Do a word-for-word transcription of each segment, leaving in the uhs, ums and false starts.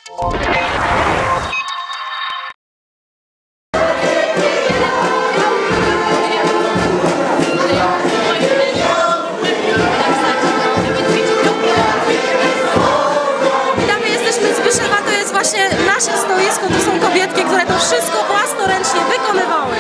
Właśnie nasze stoisko to są kobietki, które to wszystko własnoręcznie wykonywały.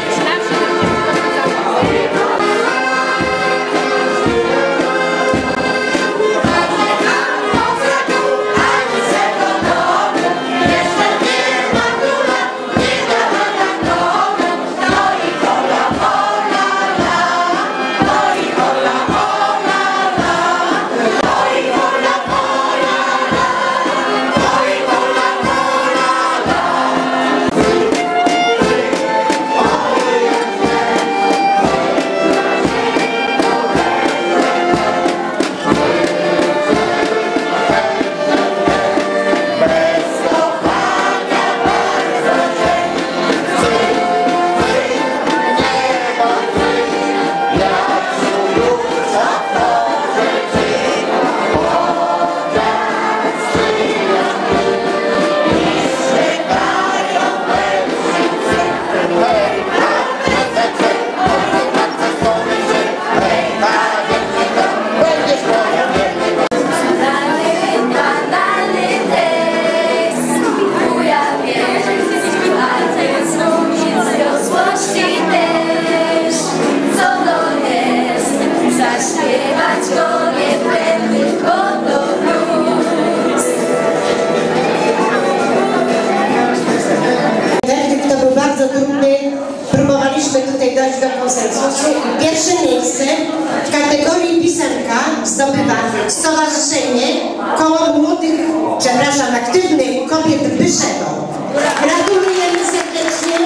Próbowaliśmy tutaj dojść do konsensusu i pierwsze miejsce w kategorii pisemka zdobywa Stowarzyszenie Koło Młodych, przepraszam, Aktywnych Kobiet Byszewo. Gratulujemy serdecznie.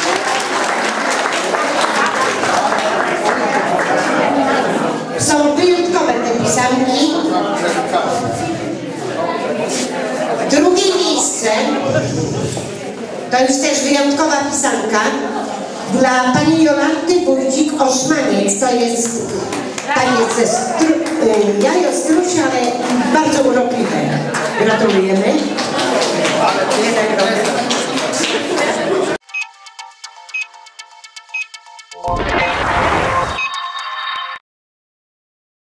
Są wyjątkowe te pisanki. Drugie miejsce to już też wyjątkowa pisanka dla pani Jolanty Wójcik-Oszmaniec. To jest taniec ze stru, jajo strusia, ale bardzo urokliwe. Gratulujemy.